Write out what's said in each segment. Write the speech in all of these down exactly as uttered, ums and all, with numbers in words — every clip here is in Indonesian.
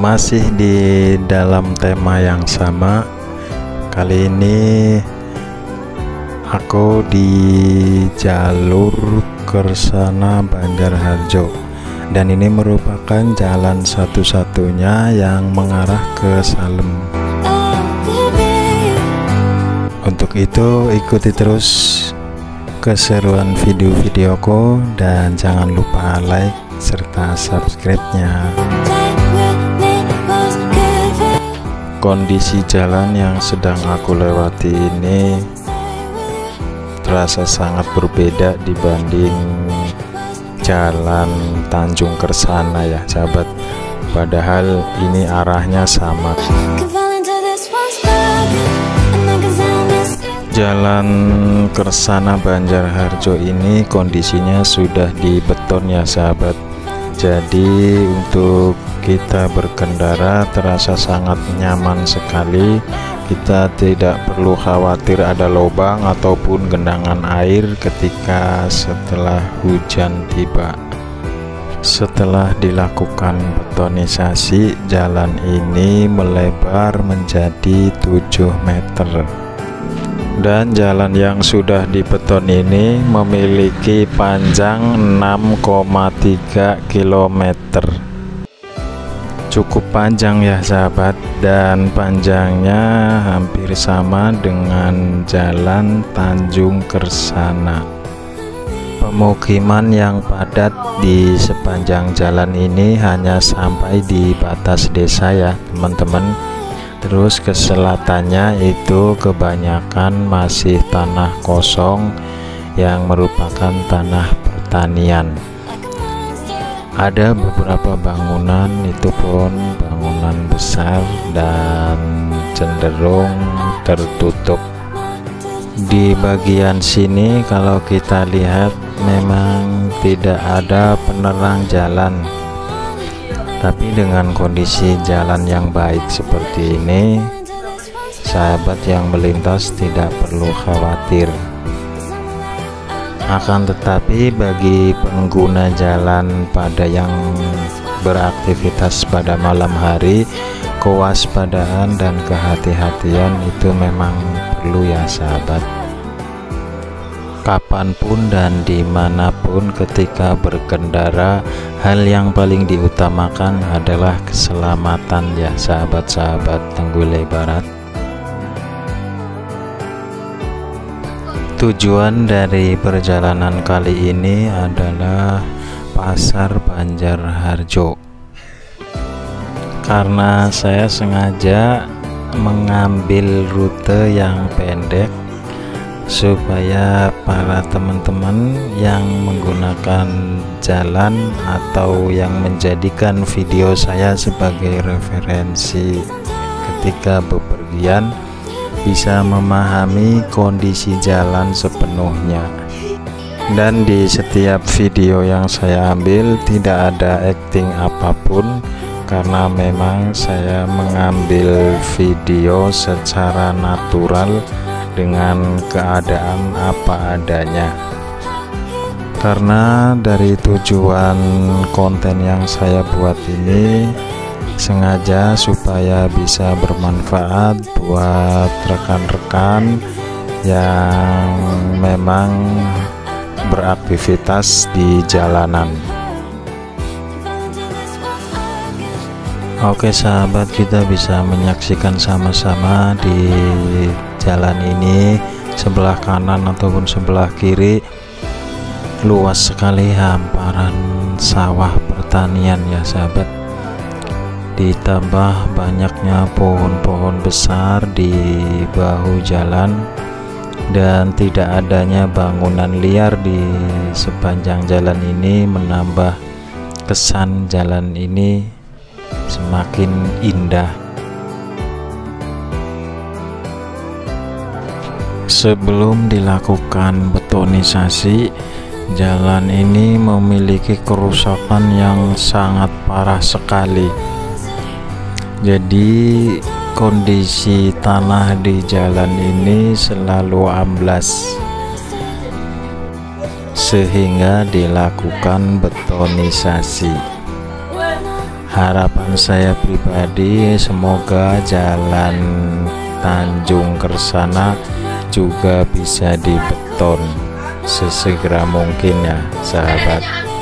Masih di dalam tema yang sama. Kali ini aku di jalur Kersana Banjarharjo, dan ini merupakan jalan satu-satunya yang mengarah ke Salem. Untuk itu ikuti terus keseruan video-videoku dan jangan lupa like serta subscribe-nya. Kondisi jalan yang sedang aku lewati ini terasa sangat berbeda dibanding jalan Tanjung Kersana ya sahabat, padahal ini arahnya sama. Jalan Kersana Banjarharjo ini kondisinya sudah dibeton ya sahabat, jadi untuk kita berkendara terasa sangat nyaman sekali. Kita tidak perlu khawatir ada lubang ataupun genangan air ketika setelah hujan tiba. Setelah dilakukan betonisasi, jalan ini melebar menjadi tujuh meter. Dan jalan yang sudah dibeton ini memiliki panjang enam koma tiga kilometer. Cukup panjang ya sahabat, dan panjangnya hampir sama dengan jalan Tanjung Kersana. Pemukiman yang padat di sepanjang jalan ini hanya sampai di batas desa ya teman-teman. Terus ke selatannya itu kebanyakan masih tanah kosong yang merupakan tanah pertanian. Ada beberapa bangunan, itu pun bangunan besar dan cenderung tertutup. Di bagian sini kalau kita lihat memang tidak ada penerang jalan, tapi dengan kondisi jalan yang baik seperti ini, sahabat yang melintas tidak perlu khawatir. Akan tetapi bagi pengguna jalan pada yang beraktivitas pada malam hari, kewaspadaan dan kehati-hatian itu memang perlu ya sahabat. Kapanpun dan dimanapun ketika berkendara, hal yang paling diutamakan adalah keselamatan ya sahabat-sahabat Tenggulai Barat. Tujuan dari perjalanan kali ini adalah Pasar Banjarharjo, karena saya sengaja mengambil rute yang pendek supaya para teman-teman yang menggunakan jalan atau yang menjadikan video saya sebagai referensi ketika bepergian bisa memahami kondisi jalan sepenuhnya. Dan di setiap video yang saya ambil tidak ada acting apapun, karena memang saya mengambil video secara natural dengan keadaan apa adanya. Karena dari tujuan konten yang saya buat ini sengaja supaya bisa bermanfaat buat rekan-rekan yang memang beraktivitas di jalanan. Oke sahabat, kita bisa menyaksikan sama-sama di jalan ini, sebelah kanan ataupun sebelah kiri luas sekali hamparan sawah pertanian ya sahabat, ditambah banyaknya pohon-pohon besar di bahu jalan dan tidak adanya bangunan liar di sepanjang jalan ini menambah kesan jalan ini semakin indah. Sebelum dilakukan betonisasi, jalan ini memiliki kerusakan yang sangat parah sekali. Jadi kondisi tanah di jalan ini selalu amblas, sehingga dilakukan betonisasi. Harapan saya pribadi semoga jalan Tanjung Kersana juga bisa dibeton sesegera mungkin ya sahabat.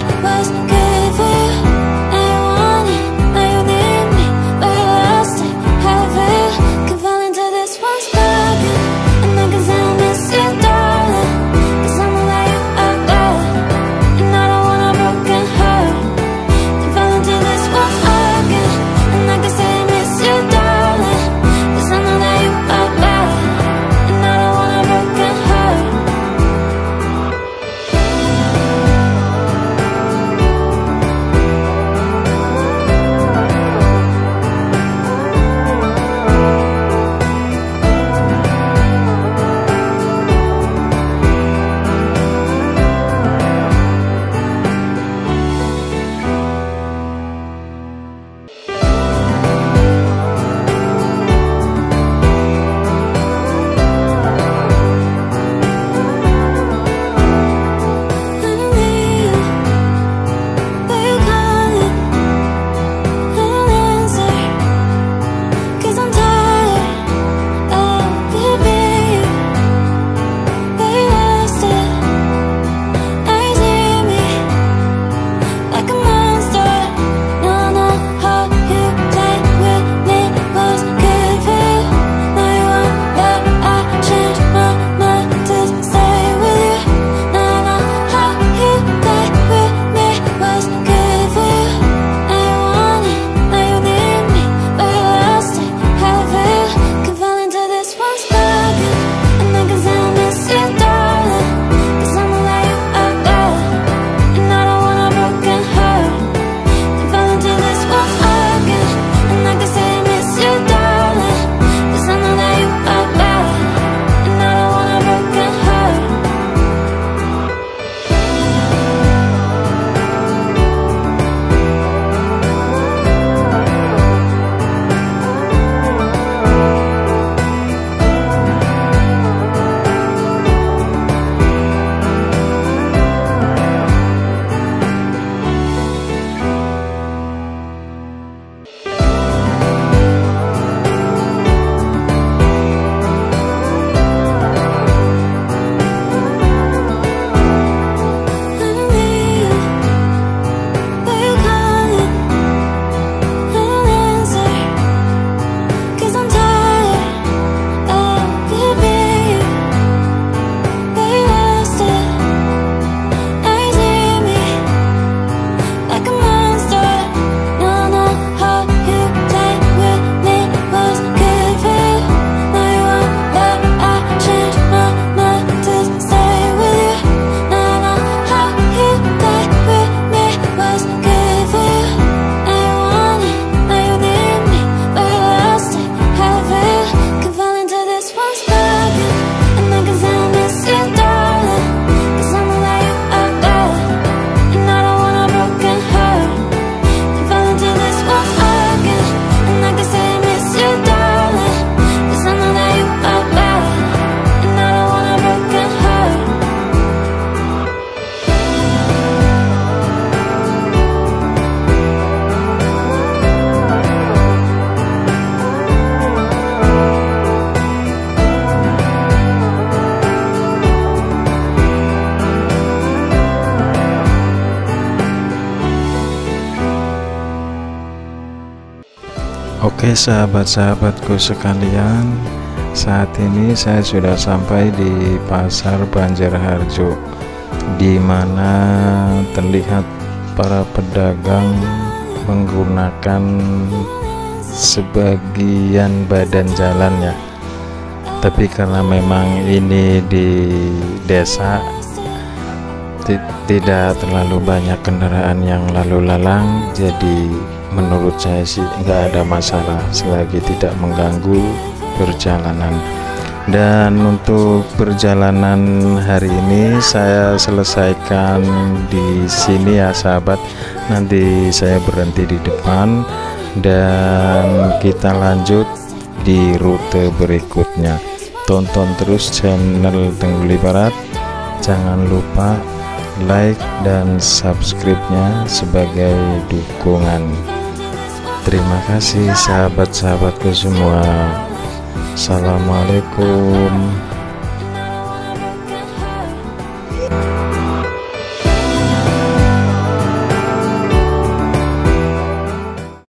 Oke sahabat-sahabatku sekalian, saat ini saya sudah sampai di Pasar Banjarharjo, di mana terlihat para pedagang menggunakan sebagian badan jalannya. Tapi karena memang ini di desa, tidak terlalu banyak kendaraan yang lalu lalang, jadi menurut saya sih nggak ada masalah selagi tidak mengganggu perjalanan. Dan untuk perjalanan hari ini saya selesaikan di sini ya sahabat. Nanti saya berhenti di depan dan kita lanjut di rute berikutnya. Tonton terus channel Tengguli Barat, jangan lupa like dan subscribe-nya sebagai dukungan. Terima kasih sahabat-sahabatku semua. Assalamualaikum.